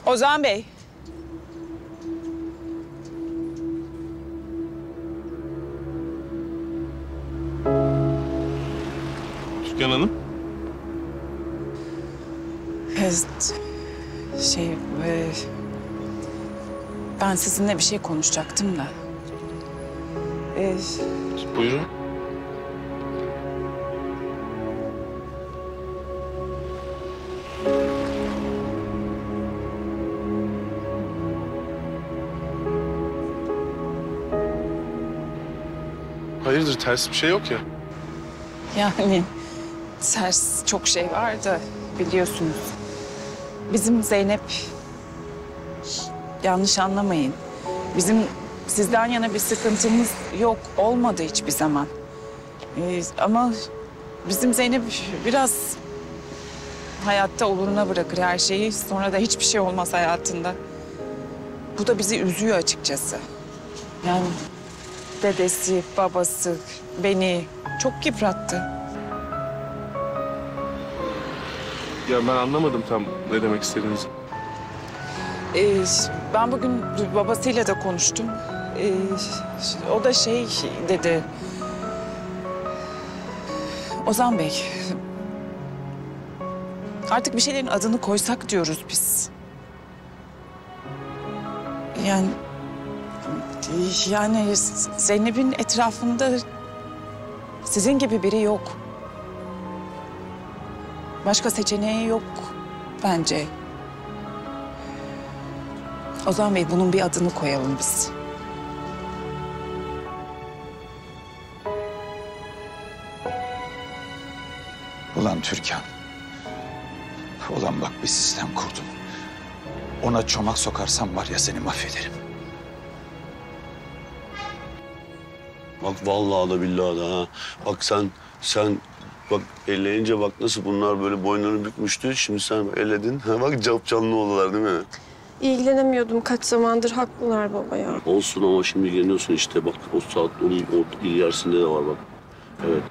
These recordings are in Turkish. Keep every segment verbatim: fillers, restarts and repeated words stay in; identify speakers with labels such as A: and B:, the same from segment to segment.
A: Ozan Bey.
B: Türkan Hanım.
A: Evet, şey, e, ben sizinle bir şey konuşacaktım da. E,
B: Buyurun. Hayırdır, ters bir şey yok ya.
A: yani ters çok şey var da biliyorsunuz. Bizim Zeynep, yanlış anlamayın. Bizim sizden yana bir sıkıntımız yok, olmadı hiçbir zaman. Ee, ama bizim Zeynep biraz hayatta oluruna bırakır her şeyi. Sonra da hiçbir şey olmaz hayatında. Bu da bizi üzüyor açıkçası. Yani dedesi, babası beni çok yıprattı.
B: Ya ben anlamadım tam ne demek istediğinizi.
A: Ee, ben bugün babasıyla da konuştum. Ee, o da şey dedi. Ozan Bey, artık bir şeylerin adını koysak diyoruz biz. Yani, yani Zeynep'in etrafında sizin gibi biri yok. Başka seçeneği yok bence. Ozan Bey, bunun bir adını koyalım biz.
C: Ulan Türkan. Ulan bak bir sistem kurdum. Ona çomak sokarsam var ya seni mahvederim.
D: Bak vallahi da billahi da ha. Bak sen sen bak elleyince bak nasıl bunlar böyle boynlarını bükmüştü. Şimdi sen elledin. Ha bak cap canlı oldular değil mi?
E: İlgilenemiyordum kaç zamandır, haklılar baba ya.
D: Olsun ama şimdi ilgileniyorsun işte bak o saat onun o ilerisinde de var bak. Evet.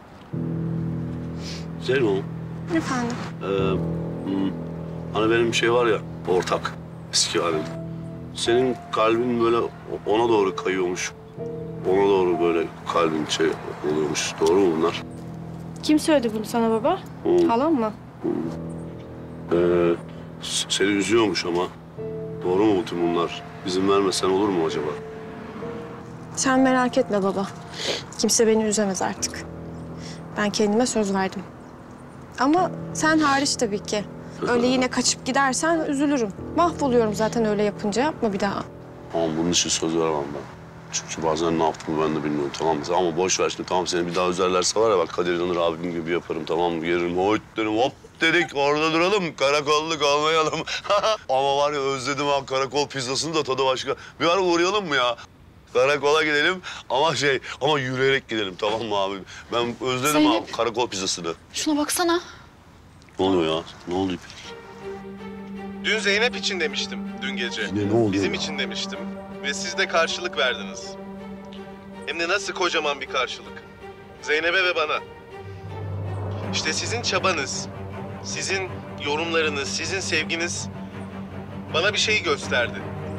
D: Zeyno.
E: Efendim?
D: Ee, hmm, hani benim şey var ya ortak eski halim. Senin kalbin böyle ona doğru kayıyormuş. Ona doğru böyle kalbin şey oluyormuş. Doğru mu bunlar?
E: Kim söyledi bunu sana baba?
D: Hmm.
E: Halam mı?
D: Hmm. Ee, seni üzüyormuş ama. Doğru mu bütün bunlar? İzin vermesen olur mu acaba?
E: Sen merak etme baba. Kimse beni üzemez artık. Ben kendime söz verdim. Ama sen hariç tabii ki. Öyle yine kaçıp gidersen üzülürüm. Mahvoluyorum zaten öyle yapınca. Yapma bir daha.
D: Tamam bunun için söz veremem ben. Çünkü bazen ne yaptığımı ben de bilmiyorum tamam mı? Ama boş ver şimdi tamam seni bir daha üzerlerse var ya bak Kadir İnanır abim gibi yaparım tamam mı? Gelirim hoyt derim hop dedik orada duralım karakolluk almayalım. Ama var ya özledim ha karakol pizzasını da tadı başka. Bir ara uğrayalım mı ya? Karakola gidelim ama şey ama yürüyerek gidelim tamam mı abi? Ben özledim
F: Zeynep.
D: abi karakol pizzasını.
F: Şuna baksana.
D: Ne oluyor ya? Ne oldu İpek?
B: Dün Zeynep için demiştim, dün gece.
D: Yine ne oldu
B: Bizim
D: ya?
B: için demiştim. Ve siz de karşılık verdiniz. Hem de nasıl kocaman bir karşılık. Zeynep'e ve bana. İşte sizin çabanız, sizin yorumlarınız, sizin sevginiz bana bir şey gösterdi.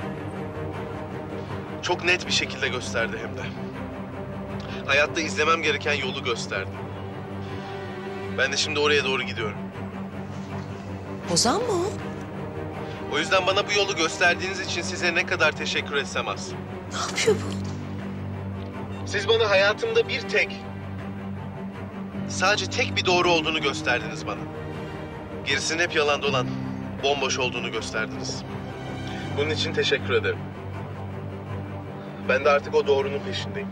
B: Çok net bir şekilde gösterdi hem de. Hayatta izlemem gereken yolu gösterdi. Ben de şimdi oraya doğru gidiyorum.
G: Ozan mı o?
B: O yüzden bana bu yolu gösterdiğiniz için size ne kadar teşekkür etsem az.
G: Ne yapıyor bu?
B: Siz bana hayatımda bir tek, sadece tek bir doğru olduğunu gösterdiniz bana. Gerisinin hep yalan dolan, bomboş olduğunu gösterdiniz. Bunun için teşekkür ederim. Ben de artık o doğrunun peşindeyim.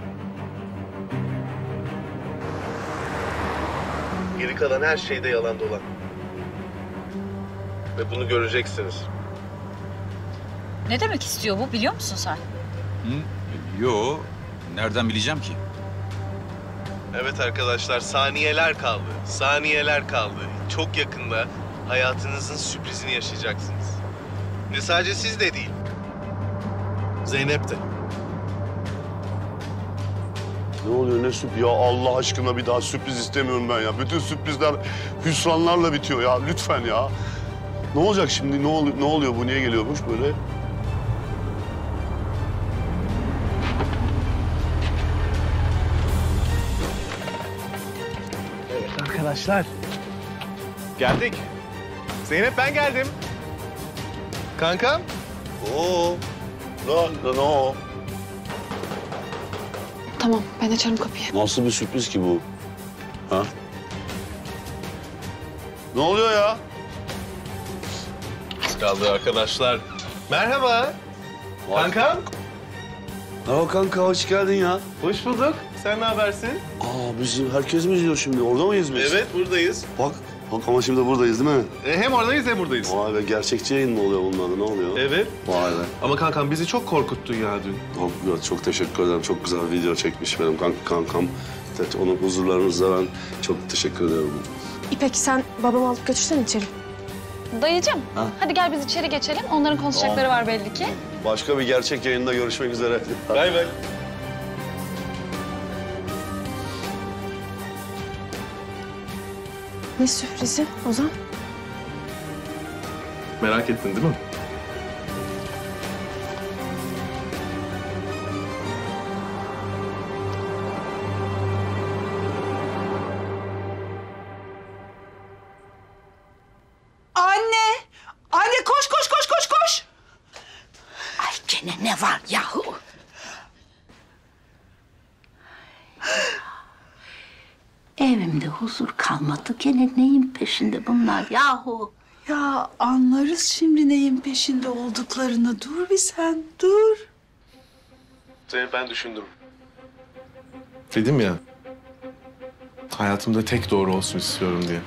B: Geri kalan her şeyde yalan dolan. Ve bunu göreceksiniz.
F: Ne demek istiyor bu biliyor musun sen?
C: Hı? Yo. Nereden bileceğim ki?
B: Evet arkadaşlar, saniyeler kaldı. Saniyeler kaldı. Çok yakında hayatınızın sürprizini yaşayacaksınız. Ve sadece siz de değil. Zeynep de.
D: Ne oluyor ne sürpriz? Ya Allah aşkına bir daha sürpriz istemiyorum ben ya. Bütün sürprizler hüsranlarla bitiyor ya lütfen ya. Ne olacak şimdi? Ne oluyor? Ne oluyor? Bu niye geliyormuş böyle?
B: Evet arkadaşlar. Geldik. Zeynep ben geldim. Kankam.
D: Oo. Ne? Ne o?
E: Tamam, ben açarım kapıyı.
D: Nasıl bir sürpriz ki bu? Ha? Ne oluyor ya?
B: Az kaldı arkadaşlar. Merhaba. Kankam.
D: Merhaba kanka, hoş geldin ya.
B: Hoş bulduk. Sen ne habersin?
D: Aa, biz herkes mi izliyor şimdi? Orada mıyız biz?
B: Evet buradayız.
D: Bak, bak ama şimdi buradayız değil mi?
B: E, hem oradayız hem buradayız.
D: Vay be, gerçekçi yayın mı oluyor bunun adı? Ne oluyor?
B: Evet.
D: Vay be.
B: Ama kankam bizi çok korkuttun ya dün.
D: Çok, çok teşekkür ederim. Çok güzel bir video çekmiş benim kank kankam. Evet, onun huzurlarınızda ben çok teşekkür ederim.
E: İpek sen babamı alıp götürsen içeri.
H: Dayıcığım, hadi gel biz içeri geçelim. Onların konuşacakları var belli ki.
D: Başka bir gerçek yayında görüşmek üzere.
B: Bay bay.
E: Ne sürprizi Ozan?
B: Merak ettin değil mi?
A: Anne! Anne koş koş koş koş koş!
G: Ay gene ne var yahu? Evimde huzur kalmadı. Gene neyin peşinde bunlar yahu?
I: Ya anlarız şimdi neyin peşinde olduklarını. Dur bir sen, dur.
B: Zeynep ben düşündüm. Dedim ya. Hayatımda tek doğru olsun istiyorum diye.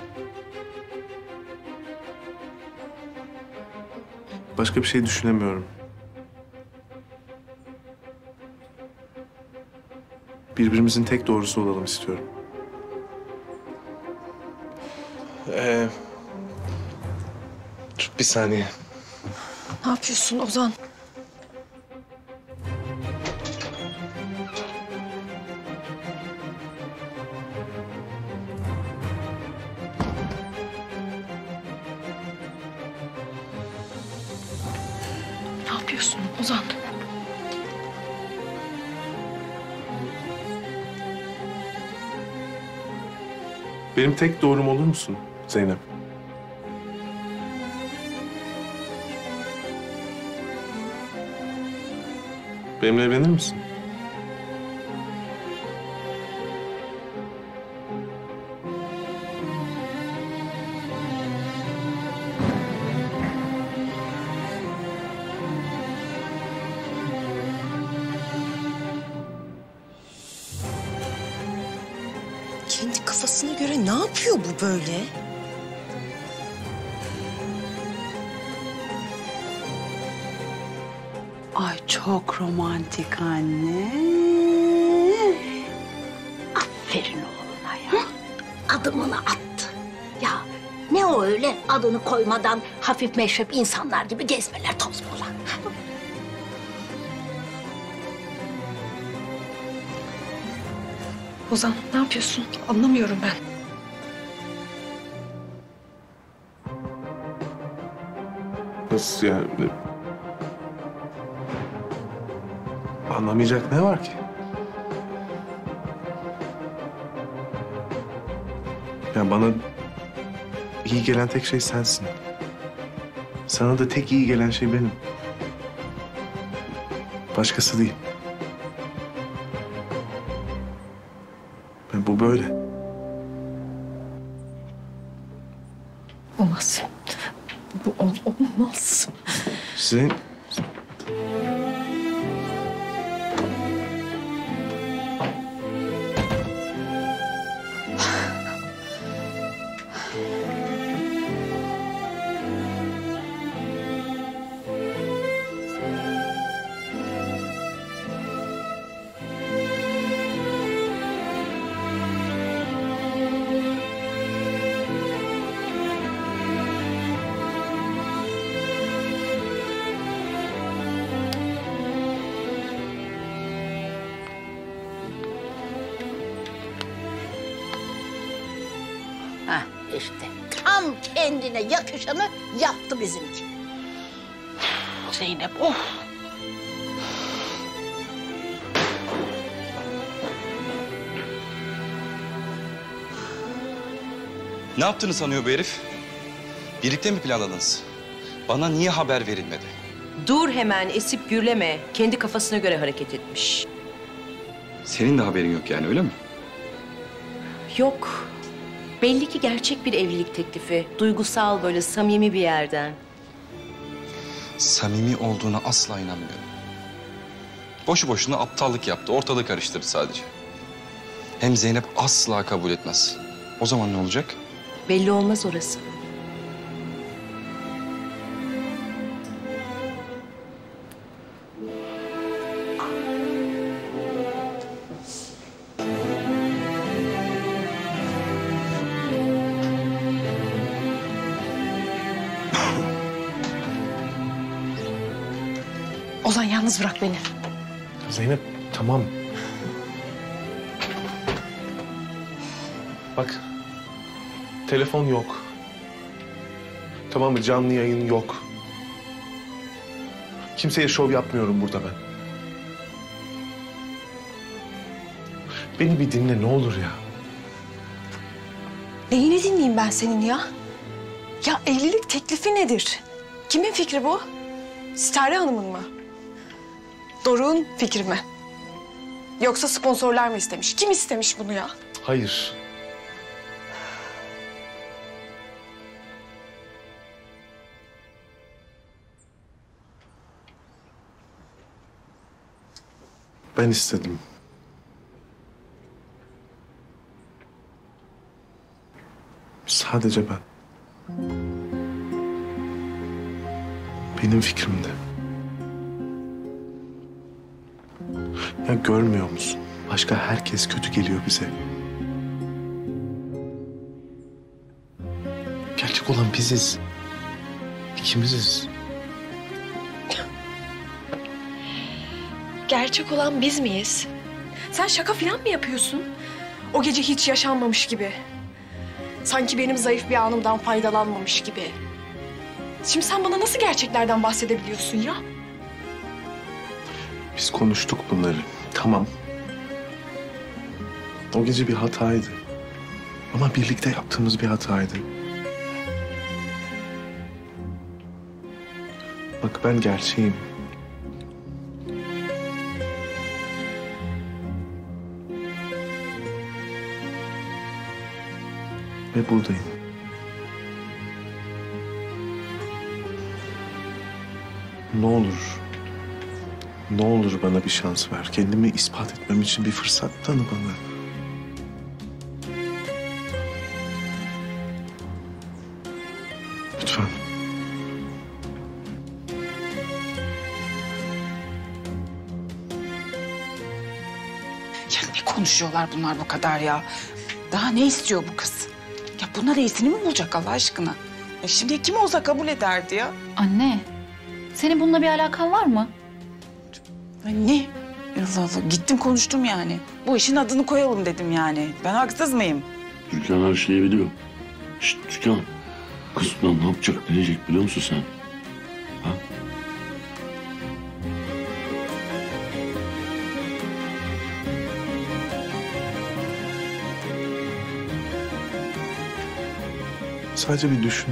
B: Başka bir şey düşünemiyorum. Birbirimizin tek doğrusu olalım istiyorum. Ee, dur bir saniye.
E: Ne yapıyorsun Ozan? Ne yapıyorsun Ozan?
B: Benim tek doğrum olur musun Zeynep? Benimle evlenir misin?
G: Kendi kafasına göre ne yapıyor bu böyle?
I: Ay çok romantik anne.
G: Aferin oğluna ya. Adımını attı. Ya ne o öyle adını koymadan hafif meşrep insanlar gibi gezmeler tozmalar.
E: Ozan ne yapıyorsun? Anlamıyorum ben.
B: Nasıl yani? Anlamayacak ne var ki? Ya bana iyi gelen tek şey sensin. Sana da tek iyi gelen şey benim. Başkası değil. Ben bu böyle.
E: Olmaz. Bu ol, olmaz.
B: Sizin...
G: İşte tam kendine yakışanı yaptı bizimki. Zeynep of.
J: Ne yaptığını sanıyor bu herif? Birlikte mi planladınız? Bana niye haber verilmedi?
K: Dur hemen, esip gürleme. Kendi kafasına göre hareket etmiş.
J: Senin de haberin yok yani, öyle mi?
K: Yok. Belli ki gerçek bir evlilik teklifi. Duygusal, böyle samimi bir yerden.
J: Samimi olduğuna asla inanmıyorum. Boşu boşuna aptallık yaptı, ortalığı karıştırdı sadece. Hem Zeynep asla kabul etmez. O zaman ne olacak?
K: Belli olmaz orası.
E: Ozan yalnız bırak beni.
L: Zeynep tamam. Bak. Telefon yok. Tamam mı? Canlı yayın yok. Kimseye şov yapmıyorum burada ben. Beni bir dinle ne olur ya.
E: Neyini dinleyeyim ben senin ya? Ya evlilik teklifi nedir? Kimin fikri bu? Sitare Hanım'ın mı? Doruk'un fikri mi? Yoksa sponsorlar mı istemiş? Kim istemiş bunu ya?
L: Hayır. Ben istedim. Sadece ben. Benim fikrimde. Ya görmüyor musun? Başka herkes kötü geliyor bize. Gerçek olan biziz. İkimiziz.
E: Gerçek olan biz miyiz? Sen şaka falan mı yapıyorsun? O gece hiç yaşanmamış gibi. Sanki benim zayıf bir anımdan faydalanmamış gibi. Şimdi sen bana nasıl gerçeklerden bahsedebiliyorsun ya?
L: Biz konuştuk bunları. Tamam. O gece bir hataydı. Ama birlikte yaptığımız bir hataydı. Bak ben gerçeğim. Ve buradayım. Ne olur, ne olur bana bir şans ver. Kendimi ispat etmem için bir fırsat tanı bana. Lütfen.
A: Ya ne konuşuyorlar bunlar bu kadar ya? Daha ne istiyor bu kız? Ya bunlar iyisini mi bulacak Allah aşkına? Ya şimdi kim olsa kabul ederdi ya.
H: Anne, senin bununla bir alakan var mı?
A: Ay ne? Allah Allah gittim konuştum yani. Bu işin adını koyalım dedim yani. Ben haksız mıyım?
D: Türkan her şeyi biliyor. Şşt Türkan. Kız lan ne yapacak, ne diyecek biliyor musun sen? Ha?
L: Sadece bir düşün.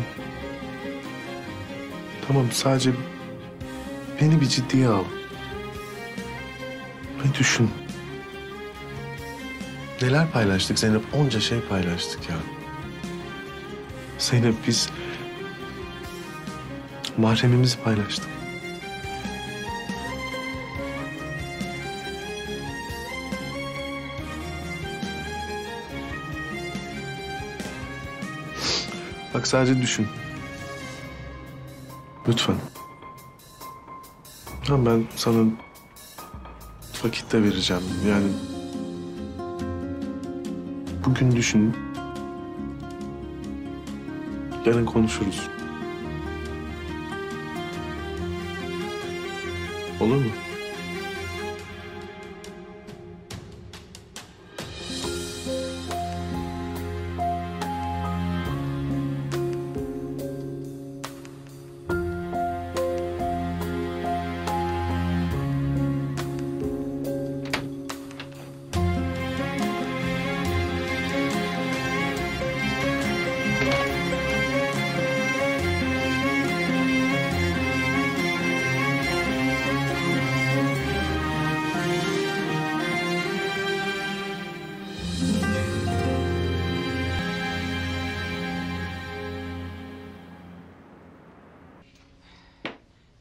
L: Tamam sadece beni bir ciddiye al. Ve düşün. Neler paylaştık Zeynep? Onca şey paylaştık ya. Zeynep biz mahremimizi paylaştık. Bak sadece düşün. Lütfen. Tamam ben sana vakit de vereceğim. Yani bugün düşün. Yarın konuşuruz. Olur mu?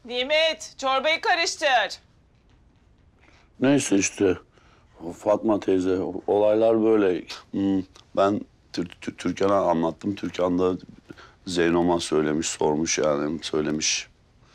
A: Nimet, çorbayı karıştır.
D: Neyse işte Fatma teyze olaylar böyle. Hmm, Ben Tür Tür Türkan'a anlattım. Türkan da Zeynom'a söylemiş, sormuş yani söylemiş.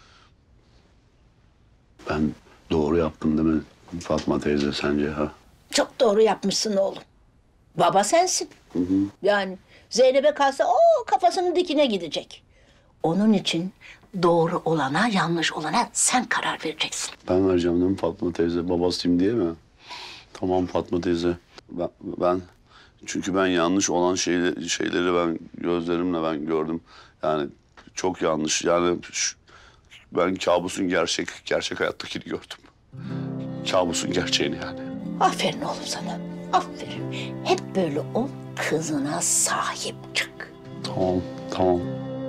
D: Ben doğru yaptım değil mi Fatma teyze sence ha?
G: Çok doğru yapmışsın oğlum. Baba sensin.
D: Hı hı.
G: Yani Zeynep'e kalsa o kafasının dikine gidecek. Onun için doğru olana, yanlış olana sen karar vereceksin.
D: Ben vereceğim değil mi Fatma teyze? Babasıyım diye mi? Tamam Fatma teyze. Ben, ben çünkü ben yanlış olan şeyleri, şeyleri ben gözlerimle ben gördüm. Yani çok yanlış. Yani şu, ben kabusun gerçek gerçek hayattakini gördüm. Kabusun gerçeğini yani.
G: Aferin oğlum sana. Aferin. Hep böyle ol, kızına sahip çık.
D: Tamam, tamam.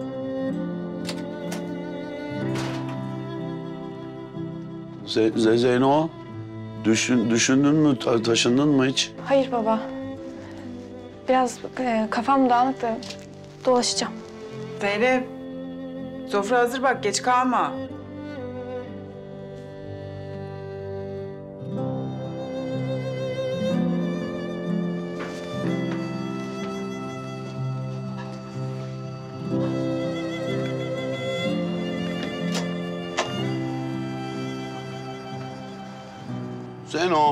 D: Ze Ze Zeyno, düşün, düşündün mü, ta taşındın mı hiç?
E: Hayır baba. Biraz e, kafam dağınık da dolaşacağım.
A: Zeynep, sofra hazır bak, geç kalma.
D: Zeyno.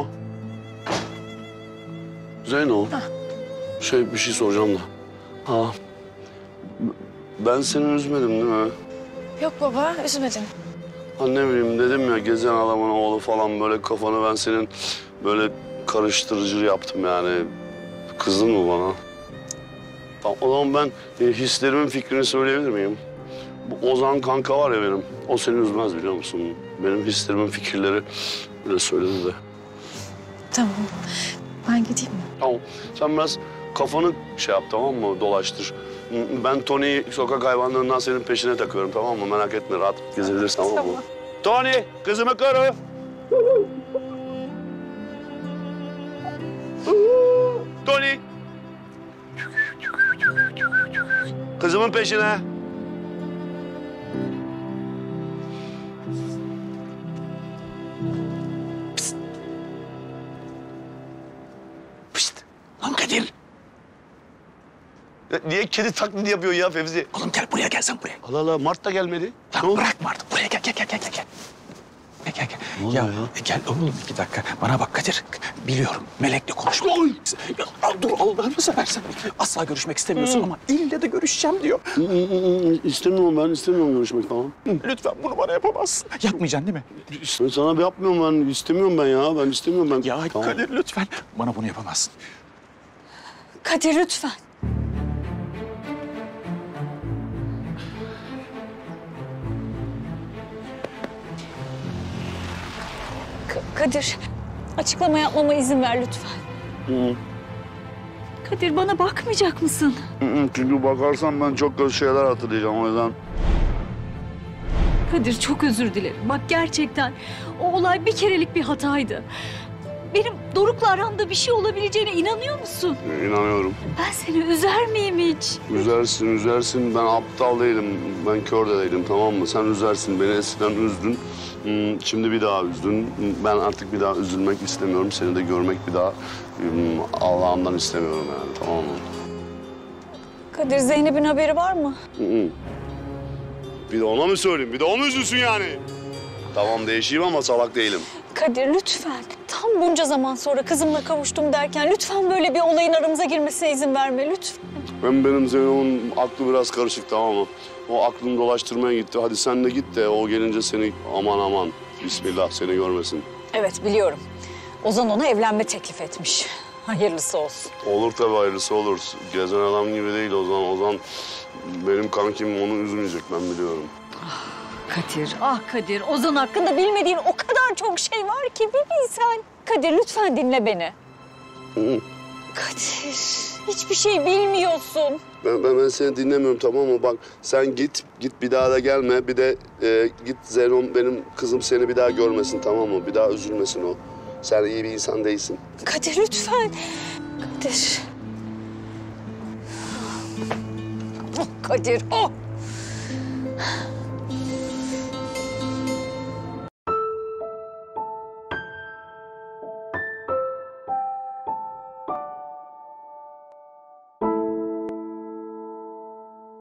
D: Zeyno. Şey bir şey soracağım da. Ha. Ben seni üzmedim değil mi?
E: Yok baba, üzmedin.
D: Ha ne bileyim dedim ya gezen adamın oğlu falan böyle kafanı ben senin böyle karıştırıcı yaptım yani. Kızdın mı bana? Tamam o zaman ben e, hislerimin fikrini söyleyebilir miyim? Bu Ozan kanka var ya benim. O seni üzmez biliyor musun? Benim hislerimin fikirleri öyle söyledi de.
E: Tamam. Ben gideyim mi?
D: Tamam. Sen biraz kafanı şey yap tamam mı? Dolaştır. Ben Tony'yi sokak hayvanlarından senin peşine takıyorum tamam mı? Merak etme rahat gezebilirsin tamam, tamam mı? Tony kızımı koru. Tony. Kızımın peşine.
C: Pişt. Pişt. Lan Kadir.
D: Ya niye kedi taklidi yapıyor ya Fevzi?
C: Oğlum gel buraya gel sen buraya.
D: Allah Allah Mart da gelmedi.
C: Lan bırakma artık. Buraya gel gel gel gel gel. Gel gel gel.
D: Ne oluyor
C: Ya,
D: ya?
C: gel oğlum iki dakika. Bana bak Kadir. Biliyorum Melek'le konuşma. Oy. Ya, dur Allah'ını seversen. Asla görüşmek istemiyorsun ama ille de görüşeceğim diyor.
D: İstemiyorum ben istemiyorum görüşmek tamam.
C: Lütfen bunu bana yapamazsın. Yapmayacaksın değil mi?
D: Ben sana bir yapmıyorum ben. İstemiyorum ben ya. Ben istemiyorum ben.
C: Ya
D: tamam.
C: Kadir lütfen. Bana bunu yapamazsın.
H: Kadir lütfen. K- Kadir, açıklama yapmama izin ver lütfen.
D: Hı.
H: Kadir bana bakmayacak mısın?
D: Hı hı, çünkü bakarsan ben çok kötü şeyler hatırlayacağım o yüzden.
H: Kadir çok özür dilerim. Bak gerçekten o olay bir kerelik bir hataydı. Benim Doruk'la aramda bir şey olabileceğine inanıyor musun?
D: İnanıyorum.
H: Ben seni üzer miyim hiç?
D: Üzersin, üzersin. Ben aptal değilim. Ben kör de değilim tamam mı? Sen üzersin. Beni eskiden üzdün. Hmm, Şimdi bir daha üzdün. Ben artık bir daha üzülmek istemiyorum. Seni de görmek bir daha hmm, Allah'ımdan istemiyorum yani tamam mı?
H: Kadir Zeynep'in haberi var mı?
D: Hı hı. Bir de ona mı söyleyeyim? Bir de o mu üzülsün yani? Tamam değişeyim ama salak değilim.
H: Kadir lütfen. Tam bunca zaman sonra kızımla kavuştum derken lütfen böyle bir olayın aramıza girmesine izin verme lütfen.
D: Hem benim Zeyno'nun aklı biraz karışık tamam mı? O aklını dolaştırmaya gitti. Hadi sen de git de o gelince seni aman aman. Bismillah seni görmesin.
F: Evet biliyorum. Ozan ona evlenme teklif etmiş. Hayırlısı olsun.
D: Olur tabii hayırlısı olur. Gezen adam gibi değil Ozan. Ozan benim kankim onu üzmeyecek ben biliyorum.
F: Kadir, ah Kadir. Ozan hakkında bilmediğin o kadar çok şey var ki bir bilsen. Kadir lütfen dinle beni.
D: Hı.
F: Kadir, hiçbir şey bilmiyorsun.
D: Ben, ben, ben seni dinlemiyorum tamam mı? Bak sen git, git bir daha da gelme. Bir de e, git Zeyno benim kızım seni bir daha görmesin tamam mı? Bir daha üzülmesin o. Sen iyi bir insan değilsin.
H: Kadir lütfen. Kadir.
F: Oh Kadir, oh.